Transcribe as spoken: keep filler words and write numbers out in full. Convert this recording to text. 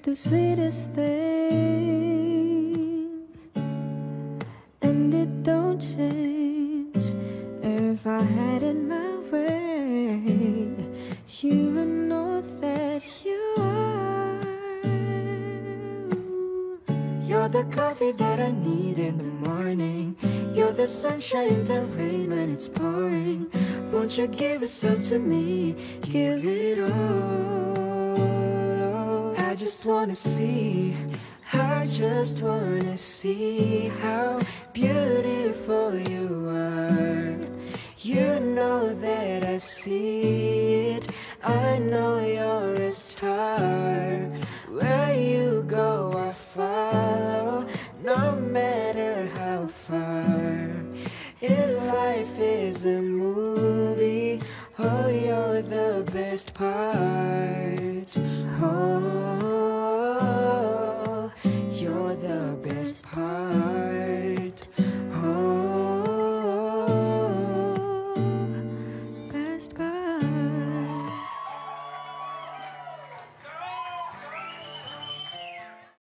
the sweetest thing, and it don't change. If I had it my way, you would know that you are. You're the coffee that I need in the morning. You're the sunshine in the rain when it's pouring. Won't you give yourself to me? Give it all. I just wanna see, I just wanna see how beautiful you are. You know that I see it, I know you're a star. Where you go I follow, no matter how far. If life is a movie, oh, you're the best part. Oh, you're the best part.